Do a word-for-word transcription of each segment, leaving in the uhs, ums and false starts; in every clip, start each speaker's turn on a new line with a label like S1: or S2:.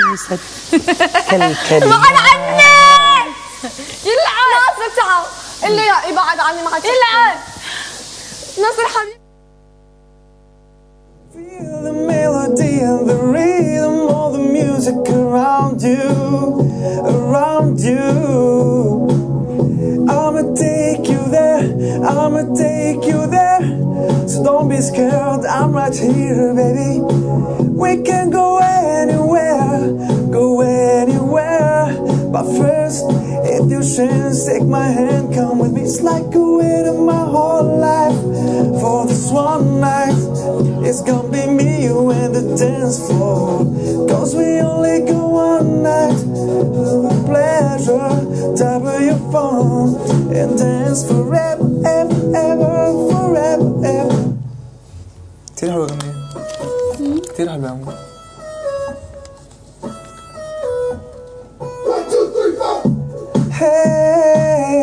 S1: ليست كالكلمات.
S2: بعد عني يلعن ناصر تعال اللي يبعد عني ما حد يلعن ناصر حبيبي.
S3: Feel the melody and the rhythm of the music around you, around you. I'ma take you there, I'ma take you there. So don't be scared, I'm right here, baby. We can go anywhere, go anywhere. But first, if you chance, take my hand, come with me. It's like a way to my whole life. For this one night, it's gonna be me, you, and the dance floor. Cause we only go one night. With a pleasure, tap your phone and dance forever, ever, ever, forever, ever. كتير حلوة الأغنية. كتير حلوة عمو. Hey,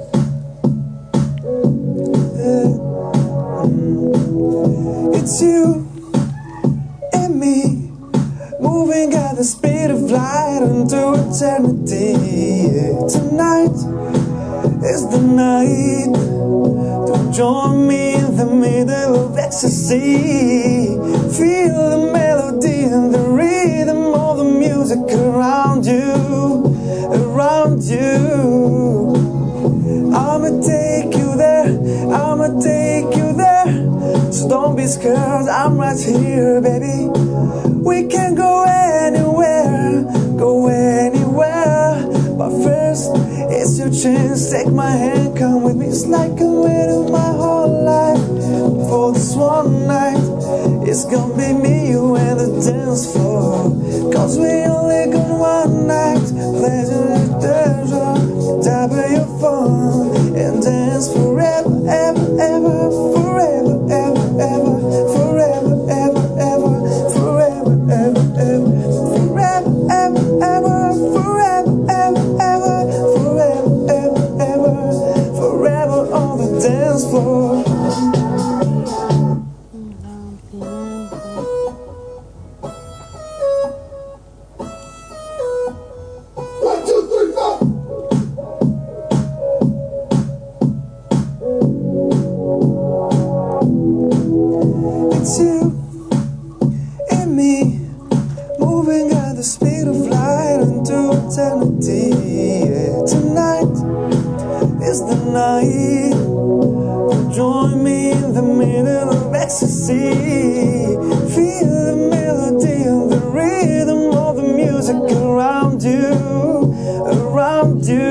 S3: it's you and me, moving at the speed of light into eternity. Tonight is the night to join me in the middle of ecstasy. Feel the melody and the rhythm of the music around you, around you. I'ma take you there, I'ma take you there. So don't be scared, I'm right here, baby. We can go anywhere, go anywhere. But first, it's your chance, take my hand, come with me. It's like a way to my whole life. For this one night, it's gonna be me, you, and the dance floor. Cause we only got one night. Pleasure and pleasure, tap your phone and dance forever, ever, ever, forever, ever, ever, forever, ever, ever, forever, ever, ever, forever, ever, ever, forever, ever, ever, forever, ever, ever, forever on the dance floor. It's you and me, moving at the speed of light into eternity. Tonight is the night to join me in the middle of ecstasy. Feel the melody and the rhythm of the music around you, around you.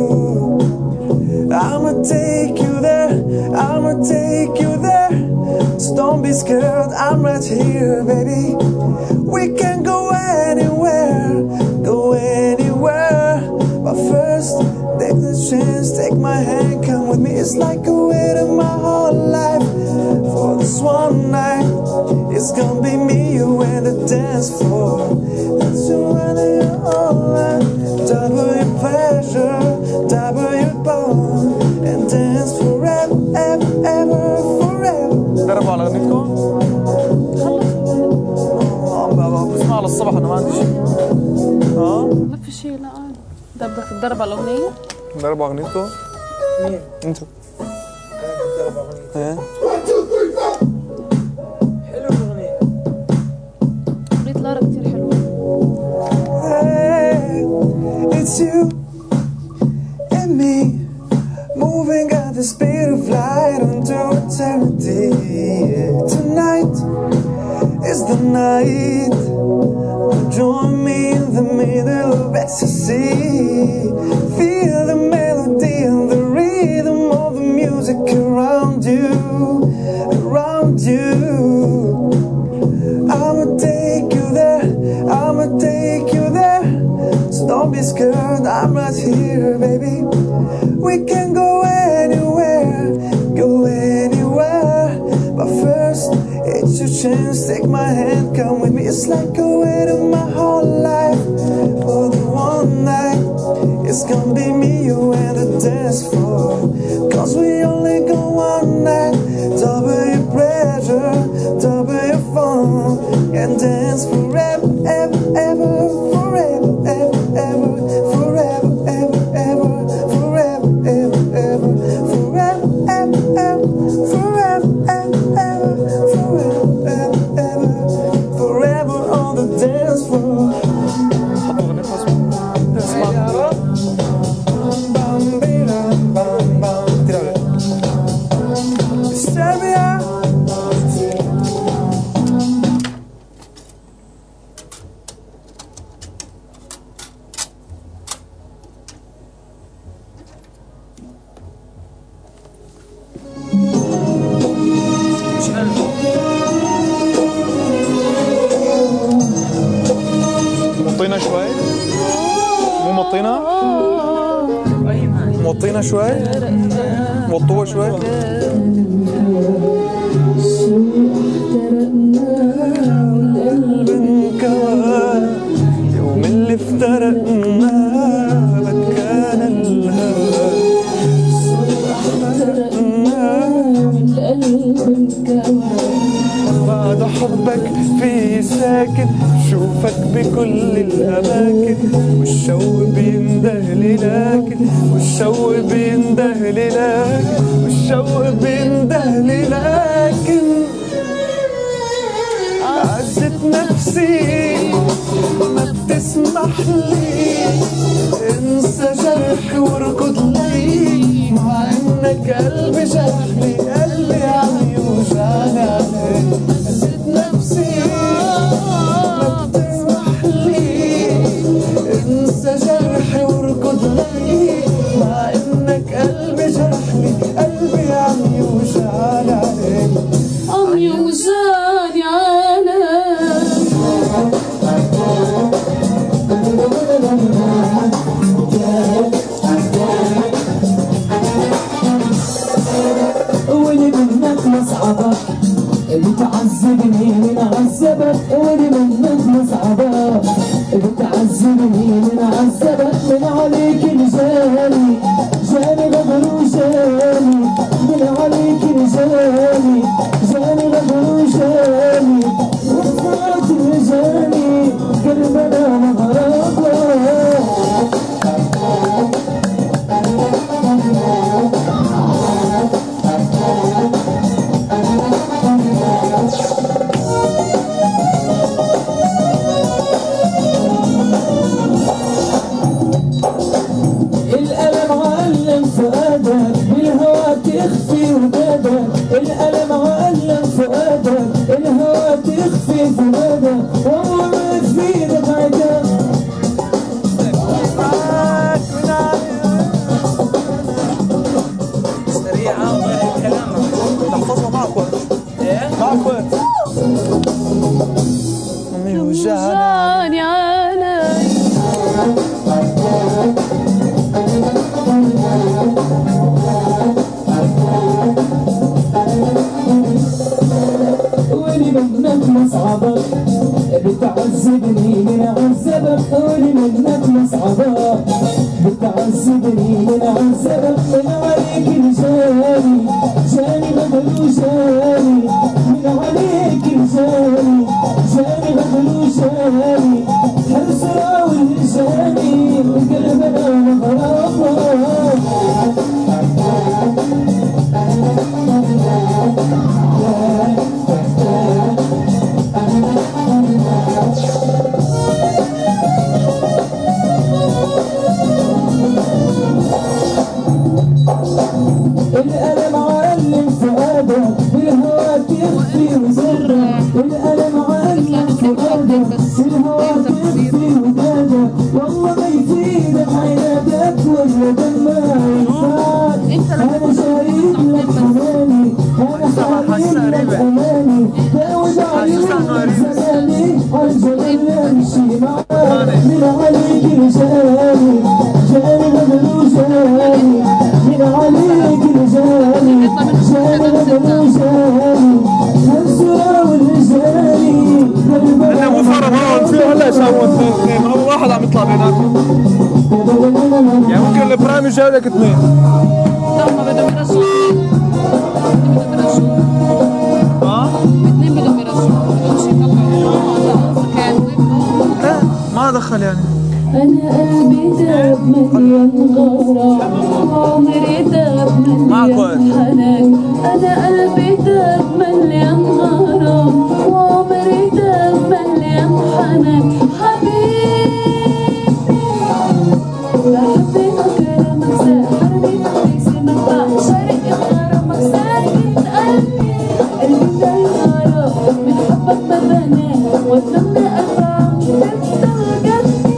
S3: I'ma take you there, I'ma take you there. So don't be scared, I'm right here, baby. We can go anywhere, go anywhere. But first, take the chance, take my hand, come with me. It's like a way to my whole life. For this one night, it's gonna be me, you, and the dance floor. That's you and your whole life. Double your pleasure, double your bone, and dance forever, ever, ever, forever. دربوا على اغنيتكم؟ اه بسمع للصبح انا ما عندي شيء. اه؟
S4: ما في شيء لا عادي. ده بدك تتدرب على الاغنية؟
S3: دربوا على اغنيتكم؟ مين؟ انتوا. انا بتدرب على اغنيتي. ايه؟ حلوة الاغنية.
S4: اغنية لارا كثير حلوة.
S3: It's you and me, moving at the speed of light into eternity. Tonight is the night. Join me in the middle of ecstasy. Feel the melody and the rhythm of the music around you, around you. I'ma take you there, I'ma take you there. So don't be scared, I'm right here, baby. We can go anywhere, go anywhere. But first, it's your chance, take my hand, come with me. It's like a way to my whole life. For the one night, it's gonna be me, you, and the dance floor. Cause we only go one night. Double your pleasure, double your fun, and dance forever, ever, ever, forever. موطينا شوي؟ مو موطينا؟ موطينا شوي؟ موطوها شوي؟ القلب انكوى يوم اللي افترقنا بكان الهوى بعد حبك في ساكن شوفك بكل الأماكن والشوق بيندهلي لكن والشوق بيندهلي لكن والشوق بيندهلي لكن عزت نفسي ما بتسمح لي انسى جرحي واركض لي مع انك قلبي جرحني قلبي عم يوجعني عليك عزت نفسي ما بتسمح لي انسى جرحي واركض لي مع انك قلبي جرحني قلبي عم يوجعني عليك
S4: عم يوجعني عليك
S5: ولي منك مصعبك بتعذبني من عذبك ولي منك مصعبك بتعذبني من عذبك من عليك الجاني جاني غدر وجاني من عليك الجاني جاني غدر وجاني وفات الجاني قلبنا مغرقه الألم علم فؤادك بالهوى تخفي ودادك الألم علم فؤادك الهوى تخفي فؤادك والله ما في ايدك عتاب
S1: سريعة وغير الكلام
S3: تحفظها معك وقت
S1: ايه؟
S3: معك وقت أمي
S4: يوجعني عليك
S5: ولي منك مصعبك بتعذبني من عذبك ولي منك مصعبك بتعذبني من عذبك من عليك الجاني جاني غدر وجاني من عليك الجاني جاني غدر وجاني حرصنا والجاني قلبنا مغرقه الألم علم فؤادك بالهوى تخفي وزرك الألم علم فؤادك بالهوى تخفي ودادك والله ما يفيدك عنادك ولا دمع ينفعك أنا شريك لك حناني أنا حبيب لك أماني داود عيونك زماني عالجبل أمشي معاك من عليك رجالي جاني غدر وجاني من عليك رجالي جاني غدر وجاني هالسرى والرجالي
S3: احنا مو فرق هون في هلا يساووا اثنين اثنين اول واحد عم يطلع بيناتهم يعني ممكن البرايم يجاوب لك اثنين
S4: لا ما بدهم يرشوا بدهم يرشوا
S3: ها؟
S4: اثنين بدهم يرشوا بدهم شي يطلعوا
S3: لا ما دخل يعني
S5: أنا قلبي داب مليان غرام عمري داب مليان حنان أنا قلبي داب مليان غرام وعمري داب مليان حنان حبيبي بحبك كلامك ساحرني بيسمك بعشرك غرامك ساكن قلبي قلبي زي غرام من حبك ما بنام واتمنى أرجع تفضل جنبي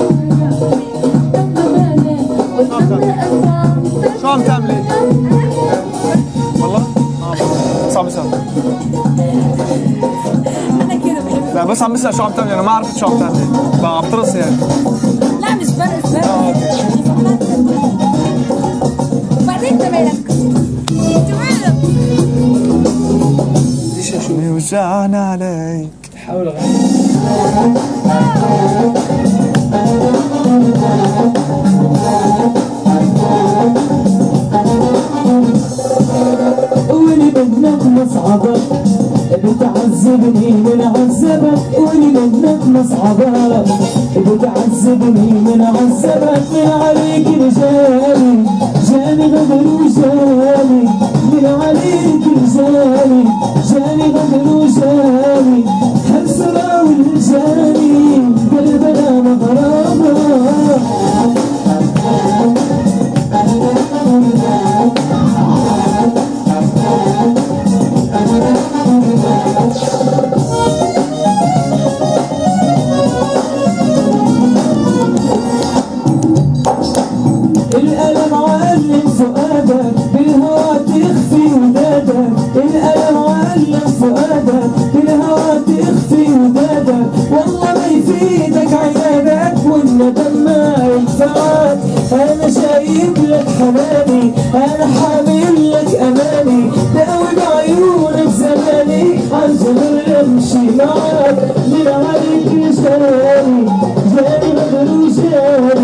S3: شو عم تعملي؟ عم بسأل؟
S2: انا كده بحب.
S3: لا بس عم بسأل شو عم تعملي، انا ما عرفت شو عم تعملي، بقى عم ترقصي يعني.
S2: لا مش برقص برقص.
S3: اه اوكي.
S2: وبعدين انت مالك؟ انت مالك؟
S5: ليش اشوف؟
S3: وجعنا عليك.
S5: حاول اغني. قولي منك مصعبك بتعذبني من عذبك، قولي منك مصعبك بتعذبني من عذبك، من عليك رجالي جاني غدر وجاني، من عليك رجالي جاني غدر وجاني، هالسرى والجاني قلبنا مغرابة. الألم علم فؤادك بالهوى تخفي ودادك، الألم علم فؤادك بالهوى تخفي ودادك، والله ما يفيدك عيادك والندم ما ينفعك، أنا شايب لك حناني أنا حامل لك أماني، داوي بعيونك زماني عالجبل أمشي معك، من عليك جاني جاني غدر وجاني.